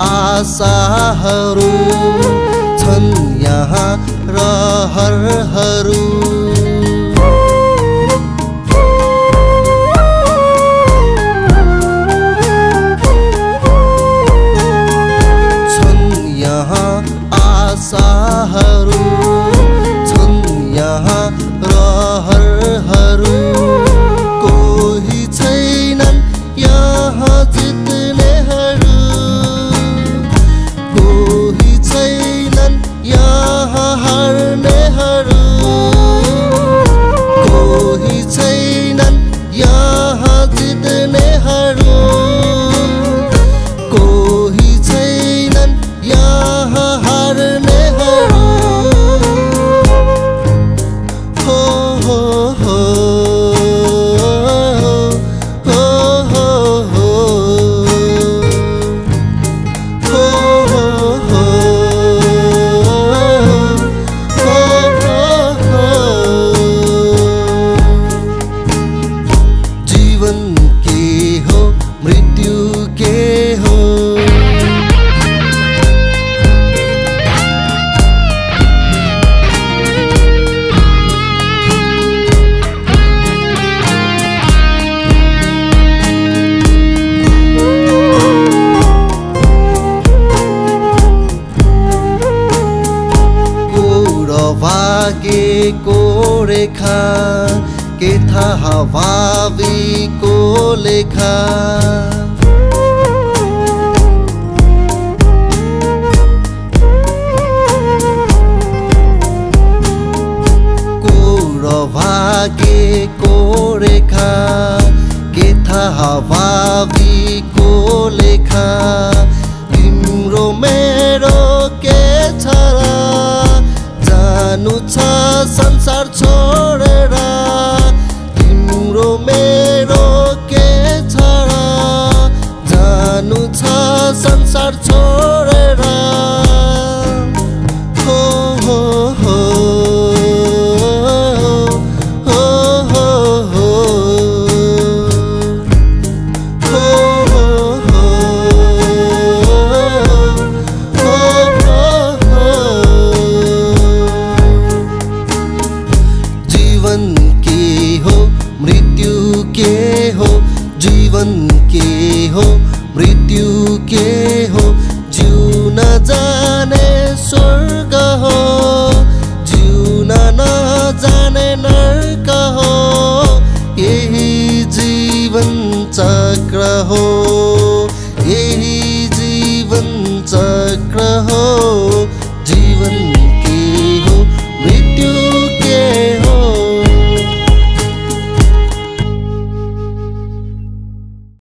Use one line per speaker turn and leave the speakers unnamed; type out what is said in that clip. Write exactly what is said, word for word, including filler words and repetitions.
आशाहरू छन् यहाँ रहरहरू छन् यहाँ आशाहरू छन् यहाँ रहरहरू कोही छैनन् यहाँ जित्नेहरू कोही छैनन् यहाँ हार्नेहरू कोही छैनन् यहाँ जित्नेहरू कोही छैनन् यहाँ हार्नेहरू हो हो हो भाग्यको रेखा के थाहा भावीको लेखा भाग्यको रेखा के थाहा भावीको लेखा तिम्रो मेरो के छ र जानु छ संसार छोडेर तिम्रो मेरो के छ र जानु छ संसार छोडेर हो हो हो जीवन के हो मृत्यु के हो जिउन जाने स्वर्ग हो जिउन नजाने नर्क हो यही जीवन चक्र हो।